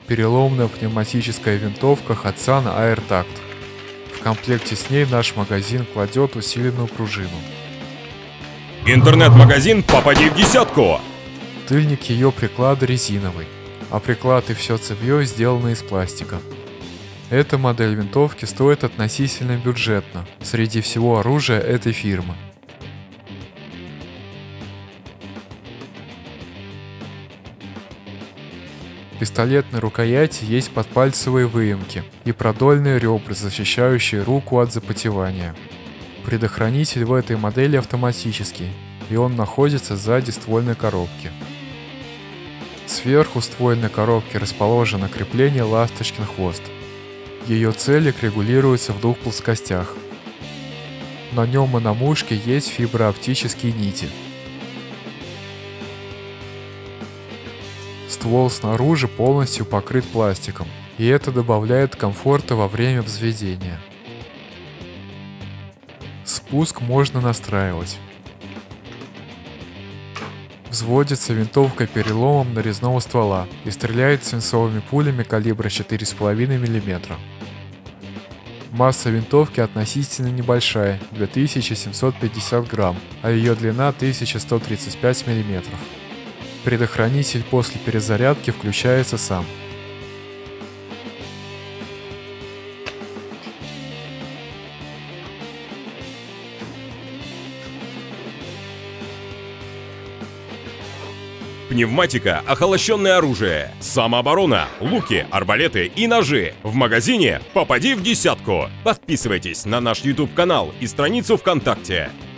переломная пневматическая винтовка Hatsan AirTact. В комплекте с ней наш магазин кладет усиленную пружину. Интернет-магазин «Попади в десятку». Тыльник ее приклада резиновый, а приклад и все цевье сделано из пластика. Эта модель винтовки стоит относительно бюджетно среди всего оружия этой фирмы. В пистолетной рукояти есть подпальцевые выемки и продольные ребра, защищающие руку от запотевания. Предохранитель в этой модели автоматический, и он находится сзади ствольной коробки. Сверху ствольной коробки расположено крепление «Ласточкин хвост». Ее целик регулируется в двух плоскостях. На нем и на мушке есть фиброоптические нити. Ствол снаружи полностью покрыт пластиком, и это добавляет комфорта во время взведения. Спуск можно настраивать. Взводится винтовка переломом нарезного ствола и стреляет свинцовыми пулями калибра 4,5 мм. Масса винтовки относительно небольшая – 2750 грамм, а ее длина – 1135 мм. Предохранитель после перезарядки включается сам. Пневматика, охолощенное оружие, самооборона, луки, арбалеты и ножи. В магазине «Попади в десятку». Подписывайтесь на наш YouTube-канал и страницу ВКонтакте.